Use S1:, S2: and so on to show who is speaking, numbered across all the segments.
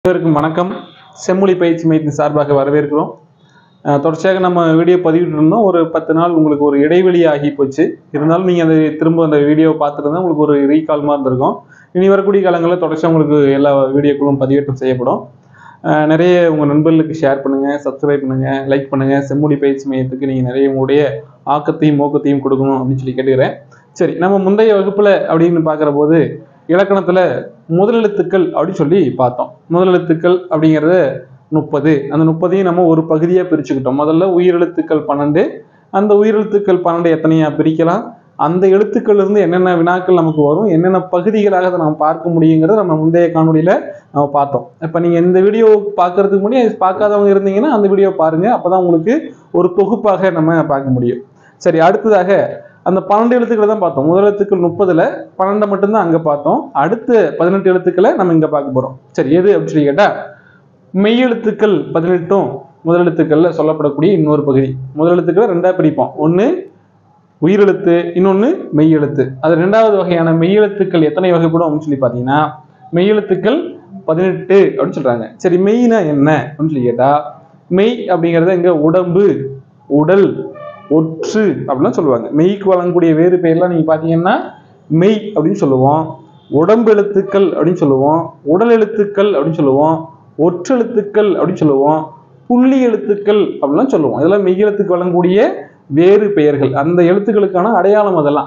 S1: அனைவருக்கும் வணக்கம். செம்மொழி பயிற்சி மையத்தின் சார்பாக வரவேற்கிறோம். தொடர்ச்சியாக நம்ம வீடியோ பதிவிட்டு இருந்தோம். ஒரு 10 நாள் உங்களுக்கு ஒரு இடைவெளி ஆகி போச்சு. இருந்தாலும் நீங்கள் அதை திரும்ப அந்த வீடியோவை பார்த்துருந்தா உங்களுக்கு ஒரு ரீகால் மாதிரி இருந்திருக்கும். இனி வரக்கூடிய காலங்களில் தொடர்ச்சியாக உங்களுக்கு எல்லா வீடியோக்களும் பதிவேற்றம் செய்யப்படும். நிறைய உங்கள் நண்பர்களுக்கு ஷேர் பண்ணுங்கள், சப்ஸ்கிரைப் பண்ணுங்கள், லைக் பண்ணுங்கள். செம்மொழி பயிற்சி மையத்துக்கு நீங்கள் நிறைய உங்களுடைய ஆக்கத்தையும் ஊக்கத்தையும் கொடுக்கணும் அப்படின்னு சொல்லி கேட்டுக்கிறேன். சரி, நம்ம முந்தைய வகுப்பில் அப்படின்னு பார்க்குற போது இலக்கணத்துல முதலெழுத்துக்கள் அப்படின்னு சொல்லி பார்த்தோம். முதலெழுத்துக்கள் அப்படிங்கிறது 30. அந்த 30ஐயும் நம்ம ஒரு பகுதியாக பிரிச்சுக்கிட்டோம். முதல்ல உயிரெழுத்துக்கள் 12. அந்த உயிரெழுத்துக்கள் 12 எத்தனையா பிரிக்கலாம், அந்த எழுத்துக்கள் இருந்து என்னென்ன வினாக்கள் நமக்கு வரும், என்னென்ன பகுதிகளாக அதை நம்ம பார்க்க முடியுங்கிறத நம்ம முந்தைய காணொலியில நம்ம பார்த்தோம். இப்போ நீங்க இந்த வீடியோ பார்க்கறதுக்கு முன்னாடி பார்க்காதவங்க இருந்தீங்கன்னா அந்த வீடியோ பாருங்க. அப்பதான் உங்களுக்கு ஒரு தொகுப்பாக நம்ம பார்க்க முடியும். சரி, அடுத்ததாக அந்த 12 எழுத்துக்களை தான் பார்த்தோம். முதல் எழுத்துக்கள் 30ல் 12 மட்டும்தான் அங்க பார்த்தோம். அடுத்த 18 எழுத்துக்களை நம்ம இங்க பார்க்க போறோம். சரி, எது அப்படின்னு சொல்லி கேட்டா மெய்யெழுத்துக்கள் 18ம் முதல் எழுத்துக்கள்ல சொல்லப்படக்கூடிய இன்னொரு பகுதி. முதல் எழுத்துக்களை ரெண்டா பிரிப்போம். ஒண்ணு உயிரெழுத்து, இன்னொன்னு மெய்யெழுத்து. அது ரெண்டாவது வகையான மெய்யெழுத்துக்கள் எத்தனை வகைப்படும் அப்படின்னு சொல்லி பாத்தீங்கன்னா மெய்யெழுத்துக்கள் 18 அப்படின்னு சொல்றாங்க. சரி, மெய்னா என்ன அப்படின்னு சொல்லி கேட்டா மெய் அப்படிங்கறத இங்க உடம்பு, உடல், ஒற்று அப்படிலாம் சொல்லுவாங்க. மெய்க்கு வழங்கக்கூடிய வேறு பெயர்லாம் நீங்க பாத்தீங்கன்னா மெய் அப்படின்னு சொல்லுவோம், உடம்பு எழுத்துக்கள் அப்படின்னு சொல்லுவோம், உடல் எழுத்துக்கள் அப்படின்னு சொல்லுவோம், ஒற்றெழுத்துக்கள் அப்படின்னு சொல்லுவோம், புள்ளி எழுத்துக்கள் அப்படிலாம் சொல்லுவோம். இதெல்லாம் மெய் எழுத்துக்கு வழங்கக்கூடிய வேறு பெயர்கள், அந்த எழுத்துக்களுக்கான அடையாளம் அதெல்லாம்.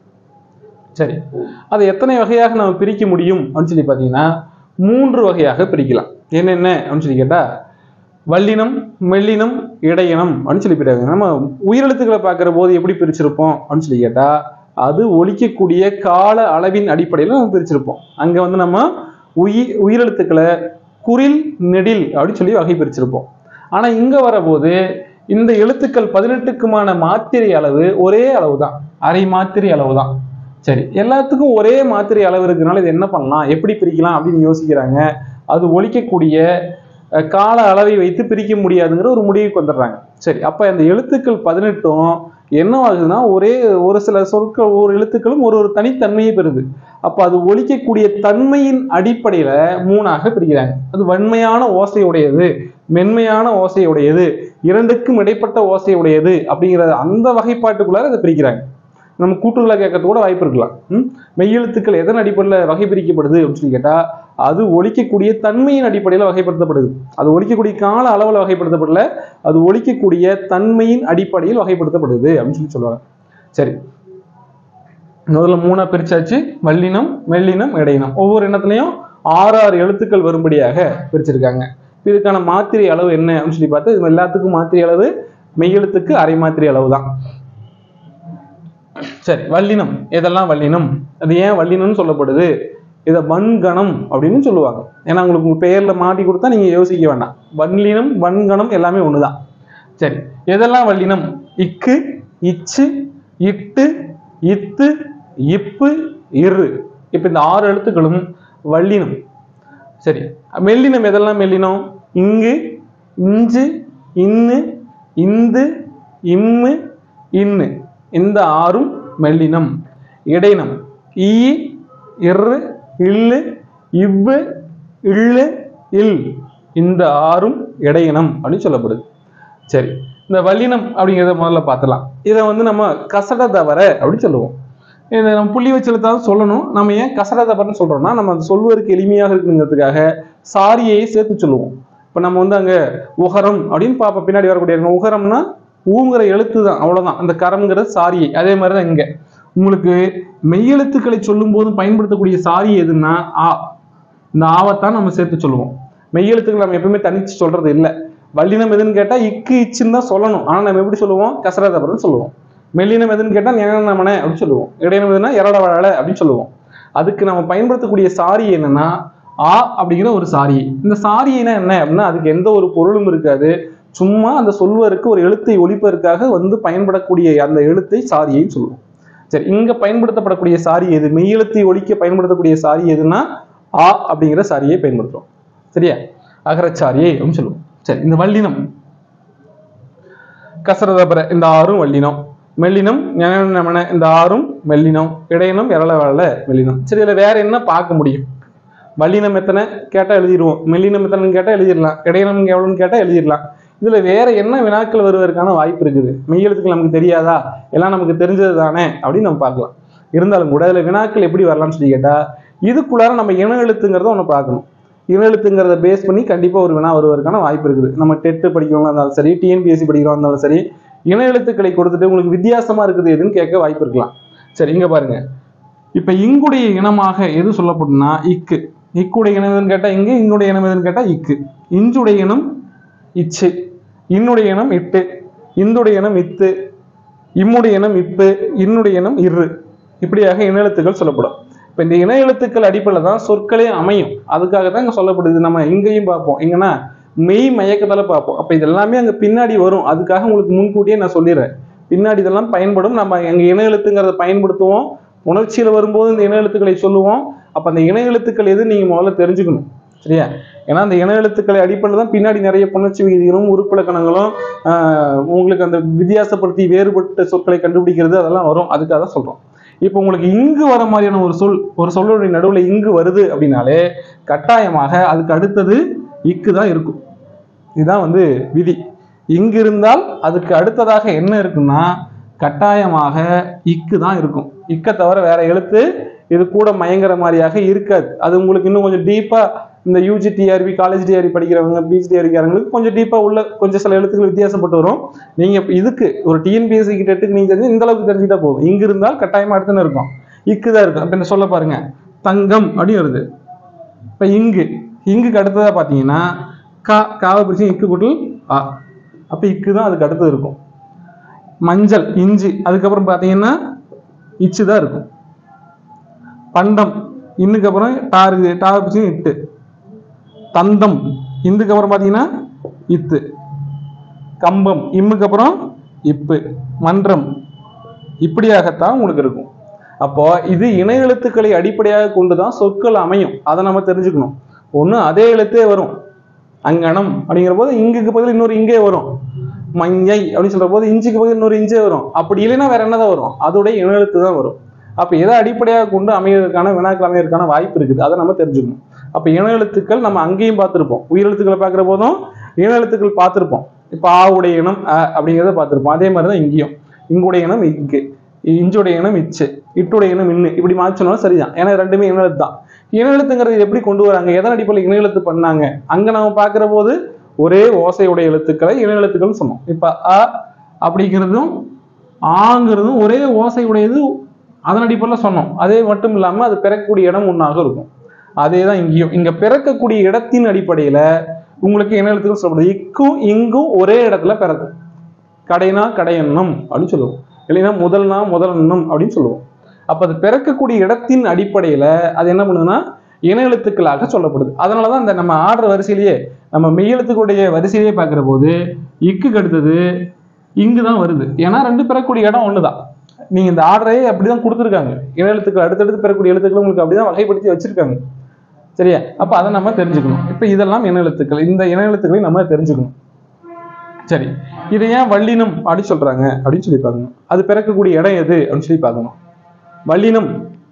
S1: சரி, அதை எத்தனை வகையாக நம்ம பிரிக்க முடியும் அப்படின்னு சொல்லி பாத்தீங்கன்னா 3 வகையாக பிரிக்கலாம். என்னென்ன அப்படின்னு சொல்லி கேட்டா வல்லினம், மெல்லினம், இடையினம் அப்படின்னு சொல்லி பிரிவாங்க. நம்ம உயிரெழுத்துக்களை பார்க்கிற போது எப்படி பிரிச்சிருப்போம் அப்படின்னு சொல்லி கேட்டா அது ஒலிக்கக்கூடிய கால அளவின் அடிப்படையில் நம்ம பிரிச்சிருப்போம். அங்க வந்து நம்ம உயிரெழுத்துக்களை குறில், நெடில் அப்படின்னு சொல்லி வகை பிரிச்சிருப்போம். ஆனா இங்க வரபோது இந்த எழுத்துக்கள் 18க்குமான மாத்திரை அளவு ஒரே அளவு தான், அரை மாத்திரை அளவு தான். சரி, எல்லாத்துக்கும் ஒரே மாத்திரை அளவு இருக்கிறதுனால இது என்ன பண்ணலாம், எப்படி பிரிக்கலாம் அப்படின்னு யோசிக்கிறாங்க. அது ஒலிக்கக்கூடிய கால அளவை வைத்து பிரிக்க முடியாதுங்கிற ஒரு முடிவுக்கு வந்துடுறாங்க. சரி, அப்ப அந்த எழுத்துக்கள் 18ம் என்ன ஆகுதுன்னா ஒரு சில சொற்கள், ஒவ்வொரு எழுத்துக்களும் ஒரு தனித்தன்மையை பெறுது. அப்ப அது ஒலிக்கக்கூடிய தன்மையின் அடிப்படையில 3ஆக பிரிக்கிறாங்க. அது வன்மையான ஓசையுடையது, மென்மையான ஓசையுடையது, இரண்டுக்கும் இடைப்பட்ட ஓசையுடையது அப்படிங்கிற அந்த வகைப்பாட்டுக்குள்ளார அதை பிரிக்கிறாங்க. நம்ம கூட்டுகளை கேட்கறது கூட வாய்ப்பு இருக்கலாம். மெய்யெழுத்துக்கள் எதன் அடிப்படையில் வகை பிரிக்கப்படுது அப்படின்னு சொல்லி கேட்டா அது ஒலிக்கக்கூடிய தன்மையின் அடிப்படையில் வகைப்படுத்தப்படுது. அது ஒலிக்கக்கூடிய கால அளவில் வகைப்படுத்தப்படல, அது ஒலிக்கக்கூடிய தன்மையின் அடிப்படையில் வகைப்படுத்தப்படுது அப்படின்னு சொல்லி சொல்லுவாங்க. சரி, முதல்ல 3ஆ பிரிச்சாச்சு. வல்லினம், மெல்லினம், இடையினம். ஒவ்வொரு இனத்திலையும் 6 எழுத்துக்கள் வரும்படியாக பிரிச்சிருக்காங்க. இதுக்கான மாத்திரை அளவு என்ன அப்படின்னு சொல்லி பார்த்தா இது எல்லாத்துக்கும் மாத்திரை அளவு மெய்யெழுத்துக்கு அரை மாத்திரை அளவு தான். சரி, வல்லினம் எதெல்லாம் வல்லினம், அது ஏன் வல்லினம்னு சொல்லப்படுது, இதை வன்கணம் அப்படின்னு சொல்லுவாங்க. ஏன்னா உங்களுக்கு உங்க பெயர்ல மாட்டி கொடுத்தா நீங்க யோசிக்க வேண்டாம். வல்லினம், வன்கணம் எல்லாமே ஒண்ணுதான். சரி, எதெல்லாம் வல்லினம், இக்கு, இச்சு, இட்டு, இத்து, இப்பு, இரு. இப்ப இந்த 6 எழுத்துக்களும் வல்லினம். சரி, மெல்லினம் எதெல்லாம் மெல்லினம், இங்கு, இஞ்சு, இன்னு, இந்து, இம்மு, இன்னு. இந்த 6ம் மெல்லினம். இடையினம் ஈ, இரு, இல்லு, இவ்வு, இல்லு, இல். இந்த 6ம் இடையினம் அப்படின்னு சொல்லப்படுது. சரி, இந்த வல்லினம் அப்படிங்கிறத முதல்ல பார்த்துலாம். இதை வந்து நம்ம கசட தவற அப்படின்னு சொல்லுவோம். இதை நம்ம புள்ளி வச்செழுத்தாவது சொல்லணும். நம்ம ஏன் கசட தவறன்னு சொல்றோம்னா நம்ம சொல்வதற்கு எளிமையாக இருக்குங்கிறதுக்காக சாரியையை சேர்த்து சொல்லுவோம். இப்போ நம்ம வந்து அங்க உகரம் அப்படின்னு பார்ப்போம். பின்னாடி வரக்கூடிய உகரம்னா ஊங்கிற எழுத்து தான், அவ்வளவுதான். அந்த கரம்ங்கிறது சாரியை. அதே மாதிரிதான் இங்க உங்களுக்கு மெய்யெழுத்துக்களை சொல்லும் போது பயன்படுத்தக்கூடிய சாரி எதுன்னா ஆ. இந்த ஆவத்தான் நம்ம சேர்த்து சொல்லுவோம். மெய்யெழுத்துக்கள் நம்ம எப்பவுமே தனிச்சு சொல்றது இல்லை. வல்லினம் எதுன்னு கேட்டா இக்கு, இச்சுன்னு தான் சொல்லணும். ஆனா நம்ம எப்படி சொல்லுவோம், கசர தவறுன்னு சொல்லுவோம். மெல்லினம் எதுன்னு கேட்டா ஞானமன அப்படின்னு சொல்லுவோம். இடையினம் எதுனா எரட வழ அப்படின்னு சொல்லுவோம். அதுக்கு நம்ம பயன்படுத்தக்கூடிய சாரி என்னன்னா ஆ அப்படிங்கிற ஒரு சாரி. இந்த சாரினா என்ன அப்படின்னா அதுக்கு எந்த ஒரு பொருளும் இருக்காது. சும்மா அந்த சொல்வதற்கு ஒரு எழுத்தை ஒலிப்பதற்காக வந்து பயன்படக்கூடிய அந்த எழுத்தை சாரியைன்னு சொல்லுவோம். சரி, இங்க பயன்படுத்தப்படக்கூடிய சாரி எது, மெய்யெழுத்தை ஒலிக்க பயன்படுத்தக்கூடிய சாரி எதுன்னா ஆ அப்படிங்கிற சாரியை பயன்படுத்துறோம். சரியா, அகரச்சாரியை அப்படின்னு சொல்லுவோம். சரி, இந்த வல்லினம் கசரதபர இந்த 6ம் வல்லினம். மெல்லினம் ஞானமன இந்த 6ம் மெல்லினம். இடையினம் எரள வள மெல்லினம். சரி, இதுல வேற என்ன பார்க்க முடியும், வல்லினம் எத்தனை கேட்டால் எழுதிடுவோம், மெல்லினம் எத்தனைன்னு கேட்டால் எழுதிடலாம், இடையினம் எவ்வளோன்னு கேட்டால் எழுதிடலாம். இதுல வேற என்ன வினாக்கள் வருவதற்கான வாய்ப்பு இருக்குது? மெய்யெழுத்துக்கள் நமக்கு தெரியாதா, எல்லாம் நமக்கு தெரிஞ்சது தானே அப்படின்னு நம்ம பார்க்கலாம். இருந்தாலும் கூட இதுல வினாக்கள் எப்படி வரலாம்னு சொல்லி கேட்டா, இதுக்குள்ளார நம்ம இன எழுத்துங்கிறத ஒன்று பார்க்கணும். இன எழுத்துங்கிறத பேஸ் பண்ணி கண்டிப்பா ஒரு வினா வருவதற்கான வாய்ப்பு இருக்குது. நம்ம டெட் படிக்கிறவங்களா இருந்தாலும் சரி, டிஎன்பிஎஸ்சி படிக்கிறவங்க இருந்தாலும் சரி, இன எழுத்துக்களை கொடுத்துட்டு உங்களுக்கு வித்தியாசமா இருக்குது எதுன்னு கேட்க வாய்ப்பு இருக்கலாம். சரி, இங்க பாருங்க. இப்ப இங்குடைய இனமாக எது சொல்லப்படும்னா இக்கு. இக்குடைய இனம் எதுன்னு கேட்டா இங்கு, இங்குடைய இனம் எதுன்னு கேட்டா இக்கு. இஞ்சுடைய இனம் இச்சு, இன்னுடைய இனம் இட்டு, இந்துடைய இனம் இத்து, இம்முடைய இனம் இப்பு, இன்னுடைய இனம் இரு. இப்படியாக இன எழுத்துக்கள் சொல்லப்படும். இப்ப இந்த இன எழுத்துக்கள் அடிப்படையில் தான் சொற்களே அமையும். அதுக்காக தான் இங்க சொல்லப்படுது. நம்ம இங்கேயும் பார்ப்போம், எங்கன்னா மெய் மயக்கத்தால பார்ப்போம். அப்ப இது எல்லாமே அங்க பின்னாடி வரும். அதுக்காக உங்களுக்கு முன்கூட்டியே நான் சொல்லிடுறேன், பின்னாடி இதெல்லாம் பயன்படும். நம்ம எங்க இன எழுத்துங்கிறத பயன்படுத்துவோம், உணர்ச்சியில வரும்போது இந்த இன எழுத்துக்களை சொல்லுவோம். அப்ப அந்த இன எழுத்துக்கள் எது நீங்க முதல்ல தெரிஞ்சுக்கணும், சரியா? ஏன்னா அந்த இன எழுத்துக்களை அடிப்படையில் தான் பின்னாடி நிறைய புணர்ச்சி விகிதிகளும் உறுப்பிலக்கணங்களும் உங்களுக்கு அந்த வித்தியாசப்படுத்தி வேறுபட்ட சொற்களை கண்டுபிடிக்கிறது அதெல்லாம் வரும். அதுக்காக தான் சொல்றோம். இப்போ உங்களுக்கு இங்கு வர மாதிரியான ஒரு சொல்லுடைய நடுவுல இங்கு வருது அப்படின்னாலே கட்டாயமாக அதுக்கு அடுத்தது இக்கு தான் இருக்கும். இதுதான் விதி. இங்கு இருந்தால் அதுக்கு அடுத்ததாக என்ன இருக்குன்னா கட்டாயமாக இக்கு தான் இருக்கும். இக்க தவிர வேற எழுத்து இது கூட மயங்கிற மாதிரியாக இருக்காது. அது உங்களுக்கு இன்னும் கொஞ்சம் டீப்பா இந்த யூஜி டிஆர்பி, காலேஜ் டிஆர்பி படிக்கிறவங்க, பிஜி டிஆர்பிக்காரங்களுக்கு கொஞ்சம் டீப்பா உள்ள கொஞ்சம் சில எழுத்துக்கள் வித்தியாசப்பட்டு வரும். நீங்க இதுக்கு ஒரு டிஎன்பிஎஸ்சி கிட்டத்துக்கு நீங்க தெரிஞ்சு இந்த அளவுக்கு தெரிஞ்சுட்டா போதும். இங்கு இருந்தால் கட்டாயமா அடுத்துன்னு இருக்கும், இக்கு தான் இருக்கும். அப்ப என்ன சொல்ல பாருங்க, தங்கம் அப்படின்னு வருது. இப்ப இங்குக்கு அடுத்ததா பாத்தீங்கன்னா காவை பிரிச்சு இக்கு கூட்டல் ஆ, அப்ப இக்கு தான் அதுக்கு அடுத்தது இருக்கும். மஞ்சள் இஞ்சி, அதுக்கப்புறம் பாத்தீங்கன்னா இச்சு தான் இருக்கும். பண்டம் இன்னுக்கு அப்புறம் டாவை பிரிச்சு இட்டு. தந்தம் இந்துக்கு அப்புறம் பாத்தீங்கன்னா இத்து. கம்பம் இம்முக்கு அப்புறம் இப்பு. மன்றம் இப்படியாகத்தான் உங்களுக்கு இருக்கும். அப்போ இது இணை எழுத்துக்களை அடிப்படையாக கொண்டுதான் சொற்கள் அமையும். அதை நம்ம தெரிஞ்சுக்கணும். ஒண்ணு அதே எழுத்தே வரும், அங்கனம் அப்படிங்கிற போது இங்குக்கு பதில் இன்னொரு இங்கே வரும். மஞ்சை அப்படின்னு சொல்ற போது இஞ்சுக்கு பதில் இன்னொரு இஞ்சே வரும். அப்படி இல்லைன்னா வேற என்னதான் வரும், அதோடைய இன எழுத்து தான் வரும். அப்ப எதை அடிப்படையாக கொண்டு அமைவதற்கான வினாக்கள் அமைவதற்கான வாய்ப்பு இருக்குது, அதை நம்ம தெரிஞ்சுக்கணும். அப்ப இன எழுத்துக்கள் நம்ம அங்கேயும் பார்த்திருப்போம், உயிரெழுத்துக்களை பார்க்கிற போதும் இன எழுத்துக்கள் பார்த்திருப்போம். இப்ப ஆவுடைய இனம் அப்படிங்கிறத பார்த்திருப்போம். அதே மாதிரிதான் இங்கேயும் இங்குடைய இனம் இங்கு, இஞ்சுடைய இனம் இச்சு, இட்டுடைய இனம் இன்னு, இப்படி மாற்றினாலும் சரிதான். ஏன்னா ரெண்டுமே இன எழுத்து தான். இன எழுத்துங்கிறது எப்படி கொண்டு வராங்க, எதன் அடிப்படையில் இன எழுத்து பண்ணாங்க, அங்க நம்ம பார்க்கிற போது ஒரே ஓசையுடைய எழுத்துக்களை இன எழுத்துக்கள் சொன்னோம். இப்ப அ அப்படிங்கிறதும் ஆங்கிறதும் ஒரே ஓசையுடையது, அதன் அடிப்படையில் சொன்னோம். அதே மட்டும் இல்லாம அது பிறக்கக்கூடிய இடம் ஒன்றாக இருக்கும். அதேதான் இங்கேயும். இங்க பிறக்கக்கூடிய இடத்தின் அடிப்படையில உங்களுக்கு இன எழுத்துக்கள் சொல்லப்படுது. இக்கும் இங்கும் ஒரே இடத்துல பிறக்கும். கடைனா கடையன்னம் அப்படின்னு சொல்லுவோம், இல்லைன்னா முதல்னா முதலன்னம் அப்படின்னு சொல்லுவோம். அப்ப அது பிறக்கக்கூடிய இடத்தின் அடிப்படையில அது என்ன பண்ணுதுன்னா இன எழுத்துக்களாக சொல்லப்படுது. அதனாலதான் இந்த நம்ம ஆடுற வரிசையிலேயே நம்ம மெய்யெழுத்துக்களுடைய வரிசையிலேயே பார்க்கிற போது இக்கு அடுத்தது இங்குதான் வருது. ஏன்னா ரெண்டு பிறக்கக்கூடிய இடம் ஒண்ணுதான். நீங்க இந்த ஆர்டரையே அப்படிதான் கொடுத்துருக்காங்க. இன எழுத்துக்கள் அடுத்தடுத்து பெறக்கூடிய எழுத்துக்கள் உங்களுக்கு அப்படிதான் வகைப்படுத்தி வச்சிருக்காங்க, சரியா? அப்ப அதை நம்ம தெரிஞ்சுக்கணும். இப்ப இதெல்லாம் இன எழுத்துக்கள். இந்த இன எழுத்துக்களை நம்ம தெரிஞ்சுக்கணும். சரி, இதை ஏன் வல்லினம் அப்படின்னு சொல்றாங்க அப்படின்னு சொல்லி பார்க்கணும். அது பிறக்கக்கூடிய இடம் எது அப்படின்னு சொல்லி பார்க்கணும். வல்லினம்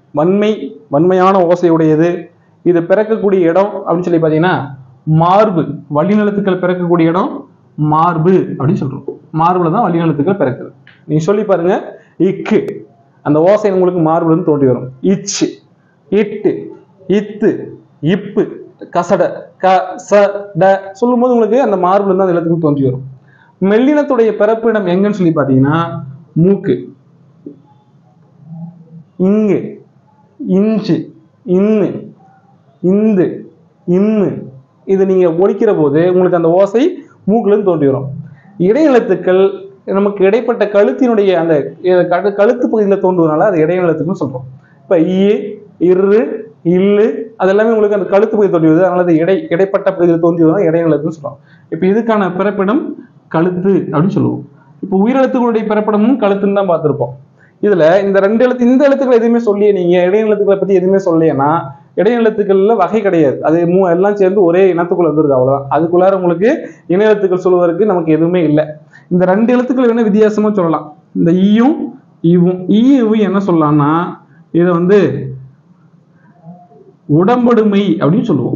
S1: வன்மையான ஓசையுடையது. இது பிறக்கக்கூடிய இடம் அப்படின்னு சொல்லி பார்த்தீங்கன்னா மார்பு. வல்லின எழுத்துக்கள் பிறக்கக்கூடிய இடம் மார்பு அப்படின்னு சொல்றோம். மார்புல தான் வல்லின எழுத்துக்கள் பிறக்குது. நீங்க சொல்லி பாருங்க, இக்கு அந்த ஓசை உங்களுக்கு மார்புல இருந்து தோன்றி வரும். இச்சு, இட்டு, இத்து, இப்பு, கசட, கசட சொல்லும் போது உங்களுக்கு அந்த மார்புல இருந்து அந்த எழுத்துக்கள் தோன்றி வரும். மெல்லினத்துடைய பிறப்பிடம் எங்கன்னு சொல்லி பாத்தீங்கன்னா மூக்கு. இங்கு, இஞ்சு, இன்னு, இந்து, இன்னு, இது நீங்க ஒலிக்கிற போது உங்களுக்கு அந்த ஓசை மூக்குல இருந்து தோன்றி வரும். இடைநிலத்துக்கள் நமக்கு இடைப்பட்ட கழுத்தினுடைய அந்த கழுத்து பகுதியில் தோன்றுவதனால அது இடைநிலத்துக்குன்னு சொல்றோம். இப்ப இரு, இல்லு அதெல்லாமே உங்களுக்கு அந்த கழுத்து பகுதி தோன்றியது, அதனால அது இடைப்பட்ட பகுதியில் தோன்றியதுனால இடைநிலத்துன்னு சொல்றோம். இப்ப இதுக்கான பிறப்பிடம் கழுத்து அப்படின்னு சொல்லுவோம். இப்ப உயிரெழுத்துக்களுடைய பிறப்பிடமும் கழுத்துன்னு தான் பார்த்திருப்போம். இதுல இந்த இந்த எழுத்துக்கள் எதுவுமே சொல்லியே நீங்க இடைநிலத்துக்களை பத்தி எதுவுமே சொல்லியேன்னா இடைநிலத்துக்கள்ல வகை கிடையாது. அது எல்லாம் சேர்ந்து ஒரே இனத்துக்குள்ள வந்துருது, அவ்வளவுதான். அதுக்குள்ளார உங்களுக்கு இன எழுத்துக்கள் சொல்வதற்கு நமக்கு எதுவுமே இல்லை. இந்த ரெண்டு எழுத்துக்கள் வேணா வித்தியாசமா சொல்லலாம். இந்த ஈயும் ஈவும் என்ன சொல்லலாம்னா இதை உடம்படுமை அப்படின்னு சொல்லுவோம்.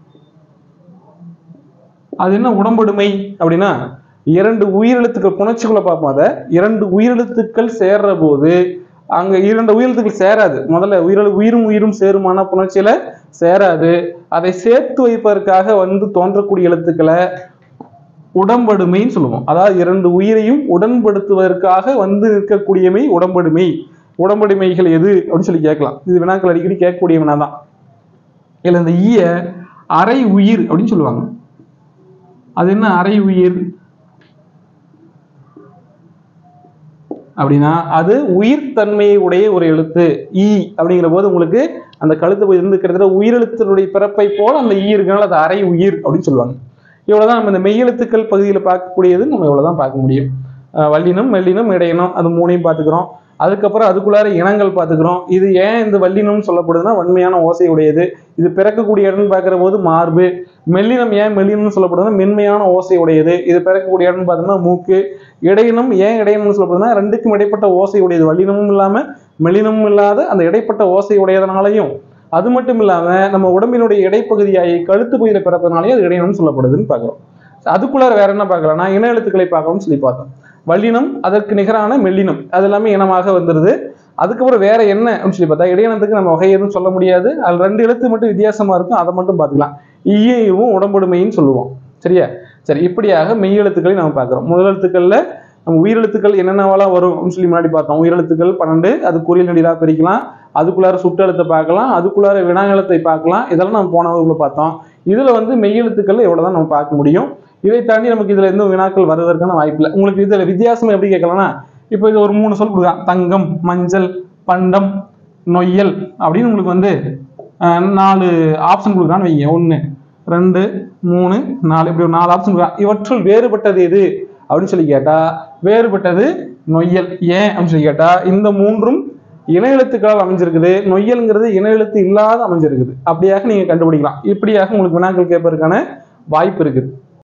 S1: அது என்ன உடம்படுமை அப்படின்னா, இரண்டு உயிரெழுத்துக்கள் புணர்ச்சிக்குள்ள பார்ப்போம். அதை இரண்டு உயிரெழுத்துக்கள் சேர்ற போது அங்க இரண்டு உயிரெழுத்துக்கள் சேராது. முதல்ல உயிரும் உயிரும் சேருமான புணர்ச்சியில சேராது. அதை சேர்த்து வைப்பதற்காக தோன்றக்கூடிய எழுத்துக்களை உடம்படுமைன்னு சொல்லுவோம். அதாவது இரண்டு உயிரையும் உடன்படுத்துவதற்காக நிற்கக்கூடியமை உடம்படுமை. உடம்படுமைகள் எது அப்படின்னு சொல்லி கேட்கலாம். இது வினாக்கள் அடிக்கடி கேட்கக்கூடிய வினா தான். இதுல இந்த ஈய அரை உயிர் அப்படின்னு சொல்லுவாங்க. அது என்ன அரை உயிர் அப்படின்னா, அது உயிர் தன்மையை உடைய ஒரு எழுத்து. ஈ அப்படிங்கிற போது உங்களுக்கு அந்த கழுத்து இருந்து கிட்டத்தட்ட உயிரெழுத்தினுடைய பிறப்பை போல அந்த ஈ இருக்கனால அது அரை உயிர் அப்படின்னு சொல்லுவாங்க. இவ்வளவுதான் நம்ம இந்த மெய்யெழுத்துக்கள் பகுதியில் பார்க்கக்கூடியது. நம்ம இவ்வளவுதான் பார்க்க முடியும். வல்லினம், மெல்லினம், இடையினம், அது மூணையும் பார்த்துக்கிறோம். அதுக்கப்புறம் அதுக்குள்ளார இனங்கள் பார்த்துக்கிறோம். இது ஏன் இந்த வல்லினம் சொல்லப்படுதுன்னா வன்மையான ஓசை உடையது. இது பிறக்கக்கூடிய இடம்னு பார்க்கிற போது மார்பு. மெல்லினம் ஏன் மெல்லினம் சொல்லப்படுதுன்னா மென்மையான ஓசை உடையது. இது பிறக்கக்கூடிய இடம்னு பார்த்தோம்னா மூக்கு. இடையினம் ஏன் இடையினம் சொல்லப்படுதுன்னா ரெண்டுக்கும் இடைப்பட்ட ஓசை உடையது. வல்லினமும் இல்லாம மெல்லினமும் இல்லாத அந்த இடைப்பட்ட ஓசை உடையதனாலையும், அது மட்டும் இல்லாம நம்ம உடம்பினுடைய இடைப்பகுதியாகி கழுத்து பகுதியில பிறப்பதனாலேயே அது இடையினம் சொல்லப்படுதுன்னு பார்க்கிறோம். அதுக்குள்ளார வேற என்ன பார்க்கலாம்னா இன எழுத்துக்களை பார்க்கணும்னு சொல்லி பார்த்தோம். வல்லினம் அதற்கு நிகரான மெல்லினம் அது எல்லாமே இனமாக வந்துருது. அதுக்கப்புறம் வேற என்ன அப்படின்னு சொல்லி பார்த்தா இடையினத்துக்கு நம்ம வகை எதுவும் சொல்ல முடியாது. அது ரெண்டு எழுத்து மட்டும் வித்தியாசமா இருக்கும். அதை மட்டும் பார்த்துக்கலாம். ஈயவும் உடம்படுமைன்னு சொல்லுவோம். சரியா? சரி, இப்படியாக மெய்யெழுத்துக்களை நம்ம பார்க்கிறோம். முதல் எழுத்துக்கள்ல நம்ம உயிரெழுத்துக்கள் என்னென்னவெல்லாம் வரும் அப்படின்னு சொல்லி முன்னாடி பார்த்தோம். உயிரெழுத்துக்கள் 12, அது குறியல் நெடிலா பிரிக்கலாம். அதுக்குள்ளார சுற்றெழுத்தை பார்க்கலாம். அதுக்குள்ளார வினாயெழுத்தை பார்க்கலாம். இதெல்லாம் நம்ம போன வகுப்புல பார்த்தோம். இதுல மெய்யெழுத்துக்கள் எவ்வளவுதான் நம்ம பார்க்க முடியும். இதை தாண்டி நமக்கு இதுல எந்த வினாக்கள் வருவதற்கான வாய்ப்பு இல்லை. உங்களுக்கு இதுல வித்தியாசம் எப்படி கேட்கலாம்னா, இப்போ இது ஒரு 3 சொல் கொடுக்கலாம். தங்கம், மஞ்சள், பண்டம், நொய்யல் அப்படின்னு உங்களுக்கு 4 ஆப்ஷன் கொடுக்குறான்னு வைங்க. 1, 2, 3, 4 இப்படி ஒரு 4 ஆப்ஷன் கொடுக்கலாம். இவற்றுள் வேறுபட்டது எது அப்படின்னு சொல்லி கேட்டா வேறுபட்டது நொய்யல். ஏன் அப்படின்னு சொல்லி கேட்டா இந்த 3ம் இன எழுத்துக்களால் அமைஞ்சிருக்குது. நொய்யல்ங்கிறது இன எழுத்து இல்லாத அமைஞ்சிருக்குது. அப்படியாக நீங்க கண்டுபிடிக்கலாம். இப்படியாக உங்களுக்கு வினாக்கள் கேட்பதற்கான வாய்ப்பு இருக்குது.